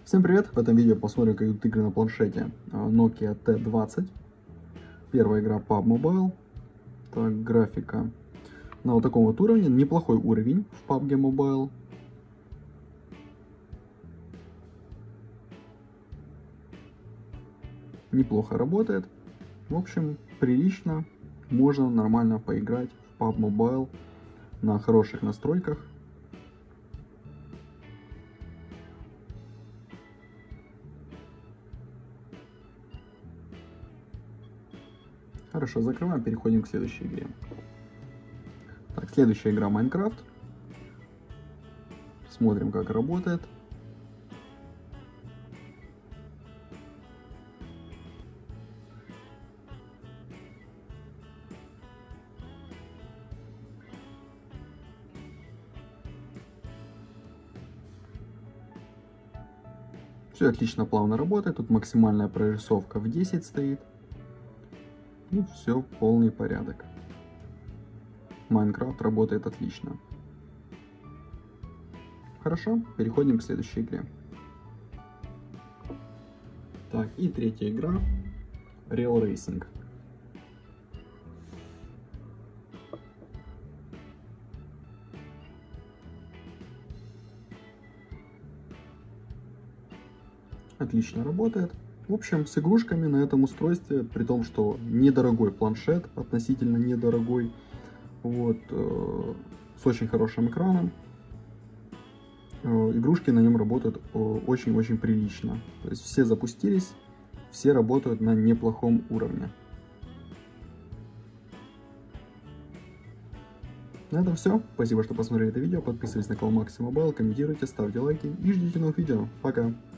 Всем привет! В этом видео посмотрим, как идут игры на планшете Nokia T20. Первая игра PUBG Mobile. Так, графика на вот таком вот уровне. Неплохой уровень в PUBG Mobile. Неплохо работает. В общем, прилично. Можно нормально поиграть в PUBG Mobile на хороших настройках. Хорошо, закрываем, переходим к следующей игре. Так, следующая игра Minecraft. Смотрим, как работает. Все отлично, плавно работает. Тут максимальная прорисовка в 10 стоит. И все, полный порядок. Майнкрафт работает отлично. Хорошо, переходим к следующей игре. Так, и третья игра. Real Racing. Отлично работает. В общем, с игрушками на этом устройстве, при том, что недорогой планшет, относительно недорогой, вот, с очень хорошим экраном, игрушки на нем работают очень-очень прилично. То есть все запустились, все работают на неплохом уровне. На этом все. Спасибо, что посмотрели это видео. Подписывайтесь на канал Maxi Mobile, комментируйте, ставьте лайки и ждите новых видео. Пока!